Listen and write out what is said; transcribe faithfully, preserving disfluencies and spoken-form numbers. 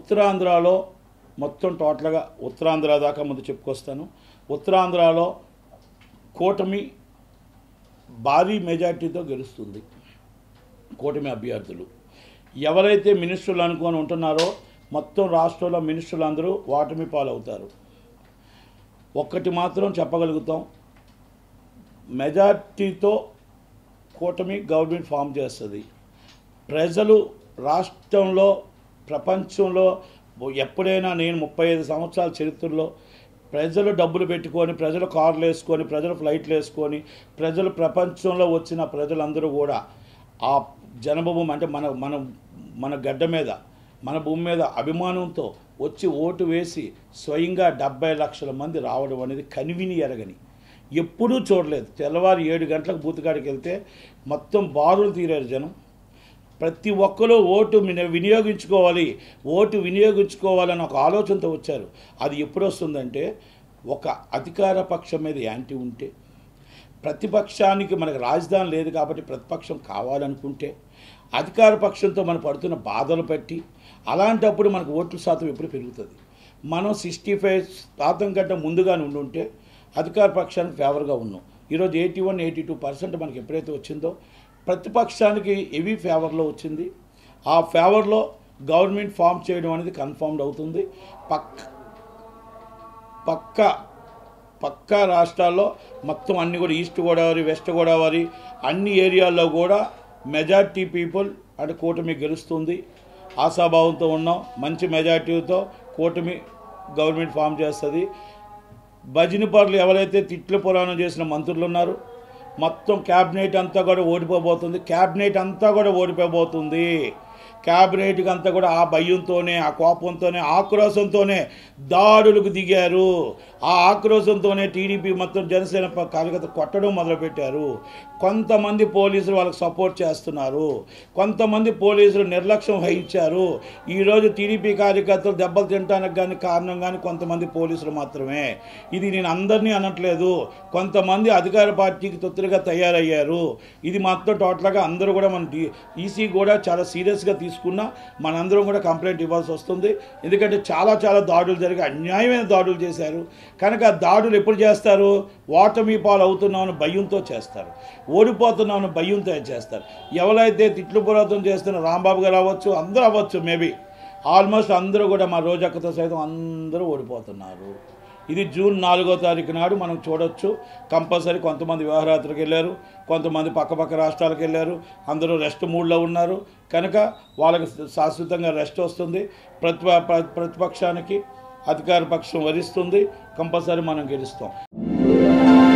ఉత్తరాంధ్రలో మొత్తం టోటల్గా ఉత్తరాంధ్ర దాకా ముందు చెప్పుకొస్తాను. ఉత్తరాంధ్రలో కూటమి భారీ మెజార్టీతో గెలుస్తుంది. కూటమి అభ్యర్థులు ఎవరైతే మినిస్టర్లు అనుకొని ఉంటున్నారో మొత్తం రాష్ట్రంలో మినిస్టర్లు అందరూ ఓటమి పాలవుతారు. ఒక్కటి మాత్రం చెప్పగలుగుతాం, మెజార్టీతో కూటమి గవర్నమెంట్ ఫామ్ చేస్తుంది. ప్రజలు రాష్ట్రంలో ప్రపంచంలో ఎప్పుడైనా నేను ముప్పై ఐదు సంవత్సరాల చరిత్రలో ప్రజలు డబ్బులు పెట్టుకొని, ప్రజలు కార్లు వేసుకొని, ప్రజలు ఫ్లైట్లు వేసుకొని, ప్రజలు ప్రపంచంలో వచ్చిన ప్రజలందరూ కూడా ఆ జనభూమి అంటే మన మన మన గడ్డ మీద మన భూమి మీద అభిమానంతో వచ్చి ఓటు వేసి స్వయంగా డెబ్బై లక్షల మంది రావడం అనేది కనివిని ఎరగని, ఎప్పుడూ చూడలేదు. తెల్లవారు ఏడు గంటలకు బూతుకాడికి వెళ్తే మొత్తం బారులు తీరారు జనం. ప్రతి ఒక్కరూ ఓటు వినియోగించుకోవాలి, ఓటు వినియోగించుకోవాలని ఒక ఆలోచనతో వచ్చారు. అది ఎప్పుడు వస్తుందంటే, ఒక అధికార పక్షం మీద యాంటీ ఉంటే, ప్రతిపక్షానికి మనకు రాజధాని లేదు కాబట్టి ప్రతిపక్షం కావాలనుకుంటే, అధికార పక్షంతో మనం పడుతున్న బాధలు పెట్టి, అలాంటప్పుడు మనకు ఓట్ల శాతం ఎప్పుడు పెరుగుతుంది. మనం సిక్స్టీ ఫైవ్ శాతం కంటే ముందుగా నుండి ఉంటే అధికార పక్షానికి ఫేవర్గా ఉన్నాం. ఈరోజు eighty one eighty two percent మనకి ఎప్పుడైతే వచ్చిందో ప్రతిపక్షానికి హెవీ ఫేవర్లో వచ్చింది. ఆ ఫేవర్లో గవర్నమెంట్ ఫామ్ చేయడం అనేది కన్ఫర్మ్డ్ అవుతుంది. పక్క పక్క పక్క రాష్ట్రాల్లో మొత్తం అన్ని కూడా ఈస్ట్ గోదావరి, వెస్ట్ గోదావరి అన్ని ఏరియాల్లో కూడా మెజార్టీ పీపుల్ అంటే కూటమి గెలుస్తుంది. ఆశాభావంతో ఉన్నాం. మంచి మెజార్టీతో కూటమి గవర్నమెంట్ ఫామ్ చేస్తుంది. భజనపరులు ఎవరైతే తిట్లు పురాణం చేసిన మంత్రులు ఉన్నారు, మొత్తం క్యాబినెట్ అంతా కూడా ఓడిపోబోతుంది. క్యాబినెట్ అంతా కూడా ఓడిపోబోతుంది. క్యాబినెట్కి అంతా కూడా ఆ భయంతోనే, ఆ కోపంతోనే, ఆక్రోశంతోనే దాడులకు దిగారు. ఆ ఆక్రోశంతోనే టీడీపీ మొత్తం జనసేన కార్యకర్త కొట్టడం మొదలుపెట్టారు. కొంతమంది పోలీసులు వాళ్ళకి సపోర్ట్ చేస్తున్నారు, కొంతమంది పోలీసులు నిర్లక్ష్యం వహించారు. ఈరోజు టీడీపీ కార్యకర్తలు దెబ్బలు తినడానికి కానీ కారణం కానీ కొంతమంది పోలీసులు మాత్రమే. ఇది నేను అందరినీ అనట్లేదు, కొంతమంది అధికార పార్టీకి తొత్తులుగా తయారయ్యారు. ఇది మొత్తం టోటల్గా అందరూ కూడా మన ఈసీ కూడా చాలా సీరియస్గా తీసుకున్నా మనందరం కూడా కంప్లైంట్ ఇవ్వాల్సి వస్తుంది. ఎందుకంటే చాలా చాలా దాడులు జరిగి అన్యాయమైన దాడులు చేశారు. కనుక ఆ దాడులు ఎప్పుడు చేస్తారు? ఓటమి పాలు అవుతున్నామని భయంతో చేస్తారు, ఓడిపోతున్నామని భయంతో చేస్తారు. ఎవరైతే తిట్లు పురాతం చేస్తున్న రాంబాబు గారు అవ్వచ్చు, అందరూ అవ్వచ్చు, మేబీ ఆల్మోస్ట్ అందరూ కూడా మా రోజక్కతో సైతం అందరూ ఓడిపోతున్నారు. ఇది జూన్ నాలుగో తారీఖు నాడు మనం చూడొచ్చు. కంపల్సరీ కొంతమంది వివాహరాత్రికి వెళ్ళారు, కొంతమంది పక్కపక్క రాష్ట్రాలకు వెళ్ళారు, అందరూ రెస్ట్ మూడ్లో ఉన్నారు. కనుక వాళ్ళకి శాశ్వతంగా రెస్ట్ వస్తుంది. ప్రతిప ప్రతిపక్షానికి అధికార పక్షం వరిస్తుంది. కంపల్సరీ మనం గెలుస్తాం.